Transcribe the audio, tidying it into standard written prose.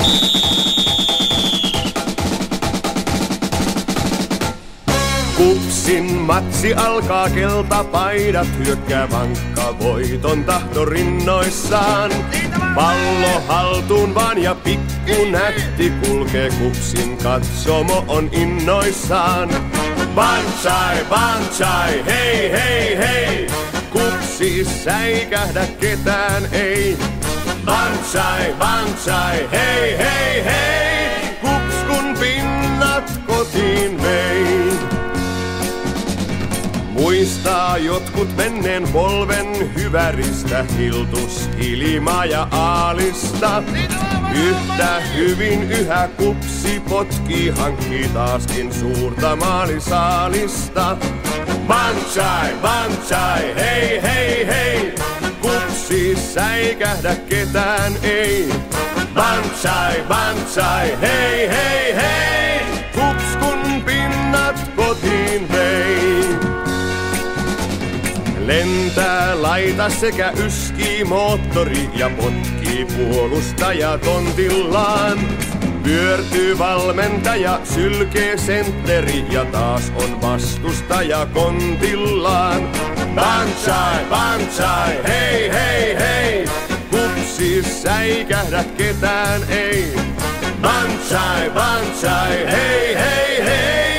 Kupsin matsi alkaa, keltapaidat hyökkää vankka voiton tahto rinnoissaan. Pallo haltuun vaan ja pikku nätti kulkee, Kupsin katsomo on innoissaan. Banzai, banzai, hei hei hei, Kupsi säikähdä ketään ei. Banzai, banzai, hei hei hei, Kups kun pinnat kotiin vei. Muistaa jotkut menneen polven hyväristä, Hiltus, Hilma ja Aalista. Yhtä hyvin yhä Kupsi potkii, hankkii taaskin suurta maalisaalista. Banzai, banzai, hei hei hei, Kupsi säikähdä ketään ei. Banzai, banzai, hei hei hei, Kups kun pinnat kotiin vei. Lentää laita sekä yskii moottori ja potkii puolustaja tontillaan. Pyörtyy valmentaja, sylkee sentteri ja taas on vastustaja kontillaan. Banzai, banzai, hei hei hei, Kupsi säikähdä ketään ei. Banzai, banzai, hei hei hei.